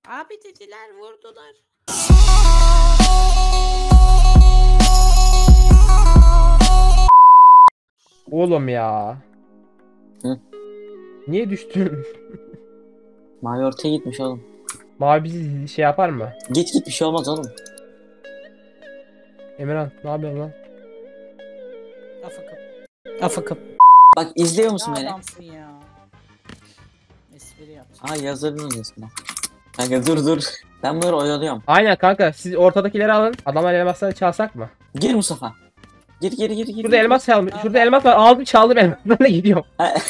Abi dediler vurdular. Oğlum ya. Hı? Niye düştün? Mavi ortaya gitmiş oğlum. Mavi bizi şey yapar mı? Git bir şey olmaz oğlum. Emirhan ne yapıyorsun lan? Afakım. Afakım. Bak izliyor musun Ya beni? adamsın ya. Espri yapacağım. Aa yazarın izlesin bak. Kanka dur. Ben böyle oyalıyorum. Aynen kanka siz ortadakileri alın. Adamlar elmasları çalsak mı? Gir Mustafa. Gir. Şurada elmas çalmış. Şurada elmas var. Aldım çaldım elmaslarla gidiyorum.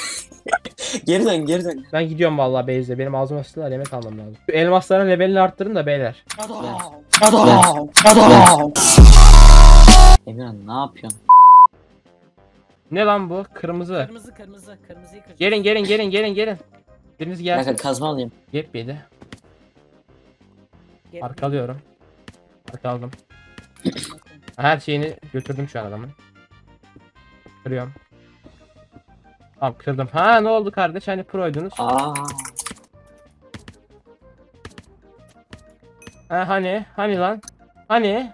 Geri dön. Ben gidiyorum vallahi Beyze. Benim ağzıma sıçtılar yemek almam lazım. Şu elmasların levelini arttırın da beyler. Adam. Emirhan ne yapıyorsun? Ne lan bu? Kırmızı. Kırmızıyı kıracağız. Gelin. Biriniz Bir gelsin. dakika kazma alayım. Yepyedi. Gel. Arkalıyorum. Arkaladım. Her şeyini götürdüm şu an adamın. Kırıyorum. Tamam kırdım. Ha ne oldu kardeş? Hani proydunuz. Aa. Ha hani lan? Hani?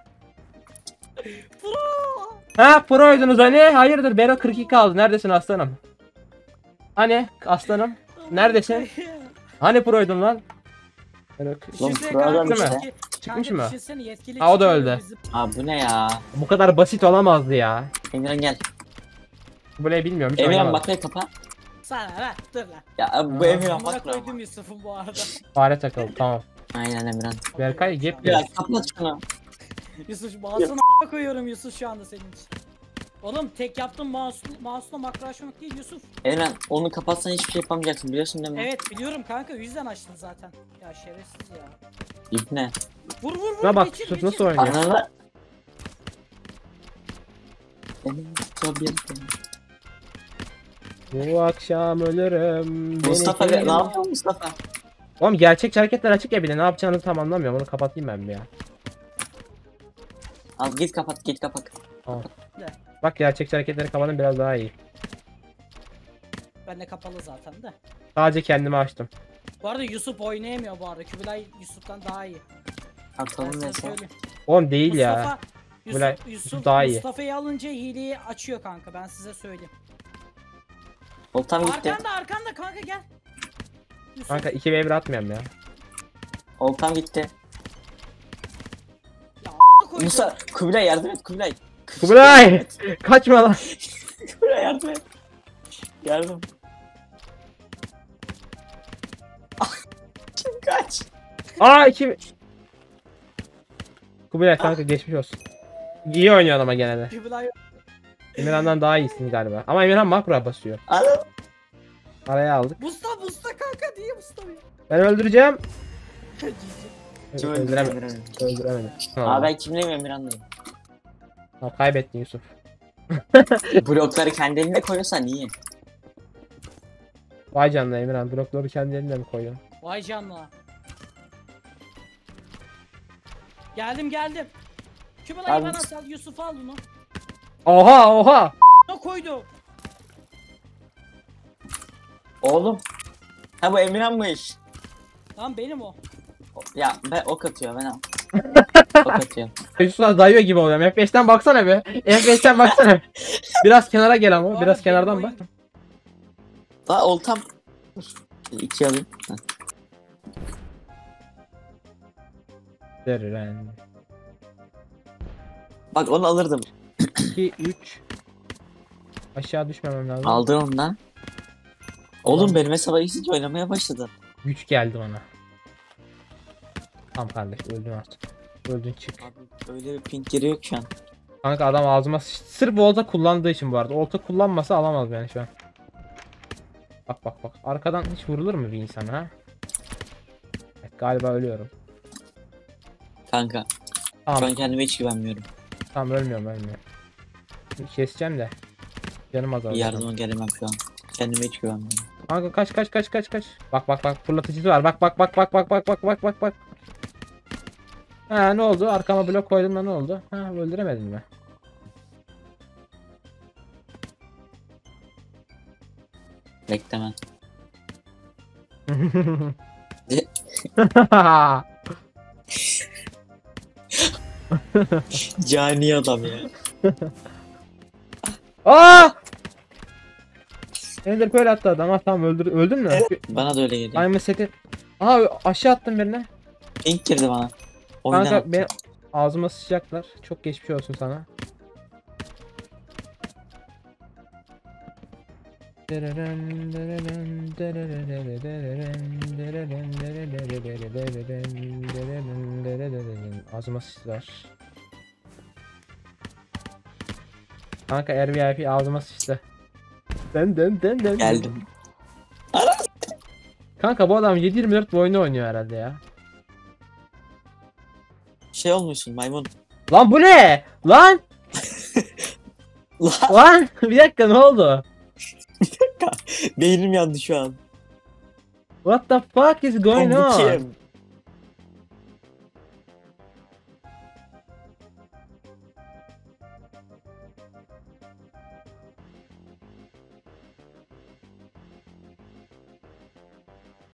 Ha proydunuz hani? Hayırdır Bero 42 kaldı. Neredesin aslanım? Hani aslanım? Neredesin? Hani proydun lan? Bero Lan Düşünsene program kanka, işte. yetkili- Çıkmış kanka mı? düşünsene yetkili Ha, o da çıkıyor öldü. bizi- Aa bu ne ya? Bu kadar basit olamazdı ya. Emirhan gel. Burayı bilmiyorum hiç Emirhan oynamadım. bakmayı kapa. Sana lan dur lan. Ya bu Aa. Emirhan Amına bakma. koydum Yusuf'u bu arada. Fare takıldı tamam. Aynen Emirhan. Berkay gep Ya ya. kapat şunu. Yusuf mouse'unu koyuyorum Yusuf şu anda senin için. Oğlum tek yaptığım mouse'la makro açmak değil Yusuf. Emirhan onu kapatsan hiçbir şey yapamayacaksın biliyorsun değil mi? Evet biliyorum kanka o yüzden açtın zaten. Ya şerefsiz ya. İbne. Vur Şuna bak geçir, Yusuf geçir. nasıl oynuyor? Ananı. Tabii. Bu akşam ölürüm. Mustafa beni ne yapıyor Mustafa? Oğlum gerçekçi hareketler açık ya bile ne yapacağını tam anlamıyorum. Onu kapatayım ben bir ya. Al git kapat. Tamam. Bak gerçekçi hareketleri kapatın biraz daha iyi. Ben de kapalı zaten de. Sadece kendimi açtım. Bu arada Yusuf oynayamıyor bu arada. Kübülay Yusuf'tan daha iyi. Ben Atalım sana neyse. söyleyeyim. Oğlum değil ya. Mustafa, Kübülay, Yusuf Yusuf daha iyi. Mustafa'yı alınca hileyi açıyor kanka ben size söyleyeyim. Oltam gitti. Arkanda kanka gel. Yusuf. Kanka 2v1 atmayayım ya. Oltam gitti. Ya koydum. Musa, Kubilay yardım et Kubilay. Kubilay! Kaçma lan. Kubilay yardım et. Yardım. Kim kaç? Aa 2 Kubilay kanka geçmiş olsun. İyi oynuyorsun ama gene de. Kübülay Emirhan'dan daha iyisin galiba. Ama Emirhan makro basıyor. Anam. Araya aldık. Musta kanka diye Mustafa'yı. Ben öldüreceğim. Kim Öldüremedim. öldüremedim? Öldüremedim. Aa ben kimleyim Emirhan'dayım. Tamam, kaybettin Yusuf. Blokları kendi eline koyuyorsan iyi. Vay canına Emirhan. Blokları kendi eline mi koyuyorsun? Vay canına. Geldim. Kübülay'ı Abi- bana sal Yusuf al bunu. Oha! Ne koydu? Oğlum. Ha bu Emirhan'mış. Lan benim o. Ya ben ok atıyor ben al. Ok atıyor. Yusuf'a dayıyor gibi oluyorum. F5'ten baksana be. F5'ten baksana. Biraz kenara gel ama. Bu Biraz arada kenardan benim bak. oyun- Daha oltam. İki alayım. Ha. Dırren. Bak onu alırdım. 2 3 Aşağı düşmemem lazım. Aldın ondan. Oğlum benim hesaba iyice oynamaya başladın. Güç geldi bana. Tamam kardeş öldün artık. Öldün çık. Abi öyle bir ping giriyor ki şu an. Kanka adam ağzıma sıçtı. Sırf olta kullandığı için bu arada. Olta kullanmasa alamaz beni şu an. Bak. Arkadan hiç vurulur mu bir insan ha? Evet, galiba ölüyorum. Kanka. Tamam. Şu an kendime hiç güvenmiyorum. Tamam ölmüyorum. Keseceğim de. Canım azaldı. Yardıma gelemem şu an. Kendime hiç güvenmiyorum. Kanka kaç. Bak fırlatıcısı var. Bak. Ha ne oldu? Arkama blok koydum da ne oldu? Ha öldüremedin mi? Bekleme. Cani adam ya. Aa! Ender Pearl attı adam. Ha tamam öldün mü? Bana da öyle geliyor. Diamond seti. Aha aşağı attım birine. Pink girdi bana. Oyundan Kanka attı. benim ağzıma sıçacaklar. Çok geçmiş olsun sana. Ağzıma sıçtılar. Kanka RVIP ağzıma sıçtı. Den. Geldim. Kanka bu adam 7/24 bu oyunu oynuyor herhalde ya. Şey olmuşsun maymun. Lan bu ne? Lan! Lan Lan! Bir dakika ne oldu? beynim yandı şu an. What the fuck is going Oğlum bu on? kim?